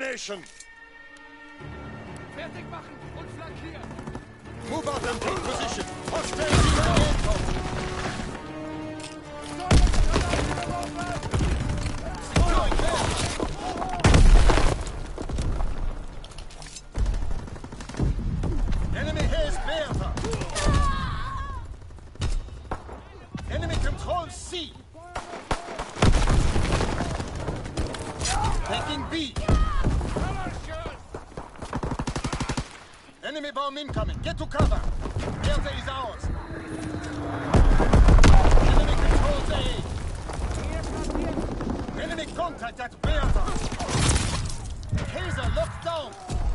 Abomination! Fertig machen und flankieren! Move out and take position! Hostiles in the airport! Securing there! Enemy has Bertha! Enemy controls C! Taking B! Enemy bomb incoming! Get to cover! Bertha is ours! Enemy controls A! Enemy contact at Bertha! Hazer locked down!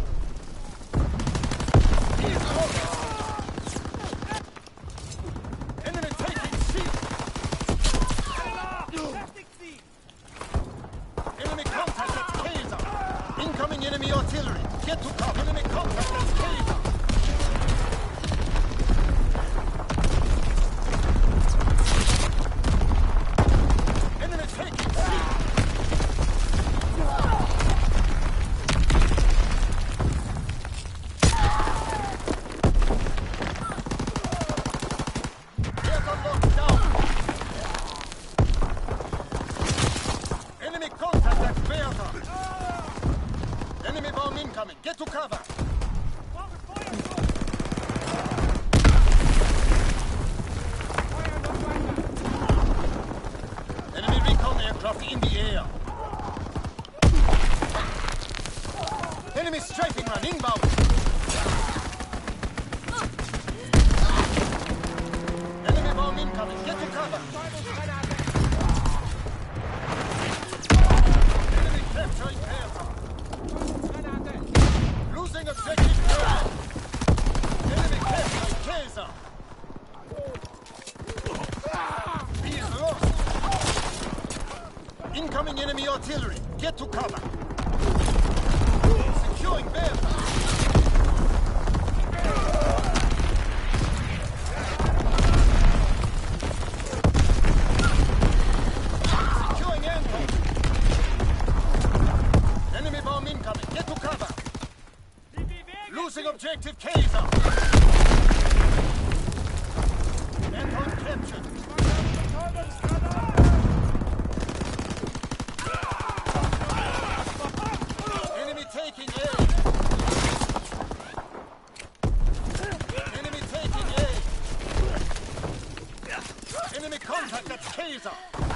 He's over! Enemy taking C! Enemy contact at Kaiser! Incoming enemy artillery! Get to cover! Enemy contact at Kaiser! Enemy taking C! Bertha locked down! Enemy contact at Bertha! Enemy bomb incoming! Get to cover! Enemy recon aircraft in the air! Enemy strafing run inbound! Enemy bomb incoming! Get to cover! Enemy capturing Bertha! Losing objective Bertha! Enemy capturing Kaiser! He is lost! Incoming enemy artillery! Get to cover! Securing Bertha! Securing Anton! Enemy bomb incoming! Get to cover! Losing objective Kaiser! Anton captured! Enemy taking A! Enemy taking A! Enemy contact at Kaiser!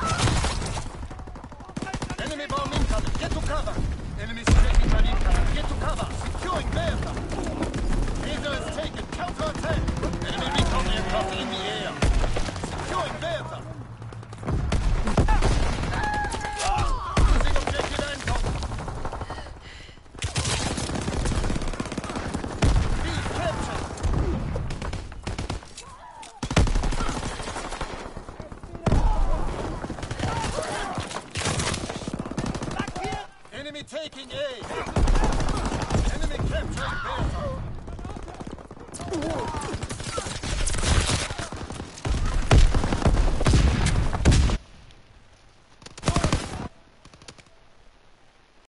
Enemy bomb incoming! Get to cover! Enemy taking an incoming! Get to cover! Securing Bertha! Kaiser is taken! Counter-attack! Enemy recon aircraft in the air! Securing Bertha! Losing objective Anton! B captured! Enemy taking A!